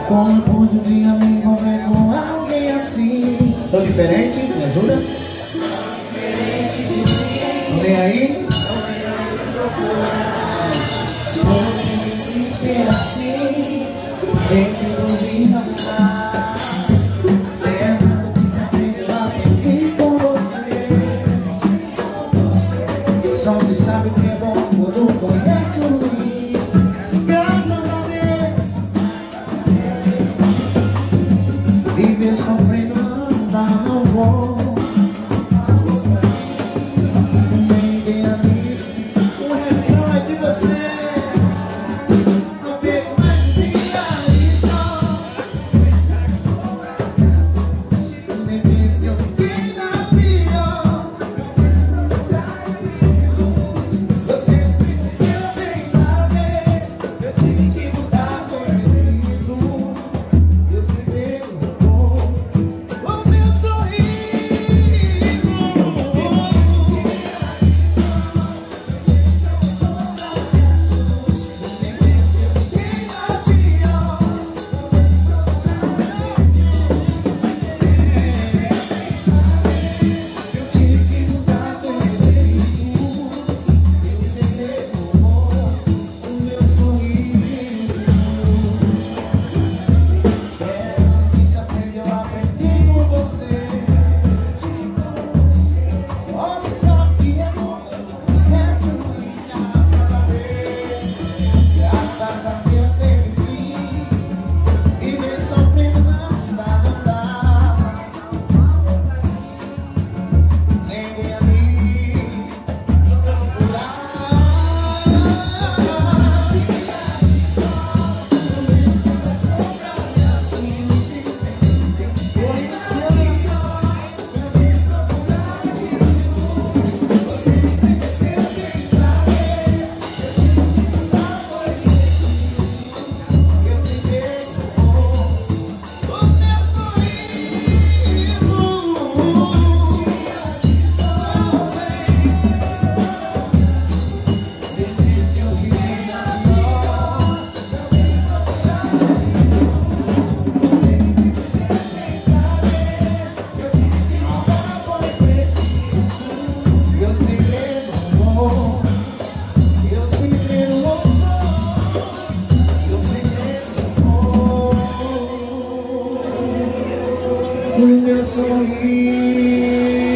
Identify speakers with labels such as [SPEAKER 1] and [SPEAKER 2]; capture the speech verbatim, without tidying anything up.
[SPEAKER 1] Como pude um dia me envolver com alguém assim? Tão diferente? Me ajuda? Não vem aí? Como me disse assim? Tem que podia mudar. Certo que se aprendeu a mentir com você. Só se sabe o que é bom quando conhece o ruim. Graças a Deus. Viver sofrendo não dá, não vou. Ninguém amigo, o refrão é de você. Não pego mais de vida e só. Nem penso que eu fiquei na pior. Você precisa sem saber. Eu tive que mudar, foi preciso. Eu sempre vou. O meu sorriso. Nem penso que eu fiquei na pior. Eu tive que mudar, foi preciso. Eu sempre vou. O meu sorriso. Sério que se aprendeu, aprendi com você. Você sabe que é bom, é ruim, graças a Deus. Graças a Deus sempre fui. E me sofrendo não dá, não dá. Nem vem a mim procurar. Eu segredo amor, eu segredo amor, eu segredo amor, o meu sorriso.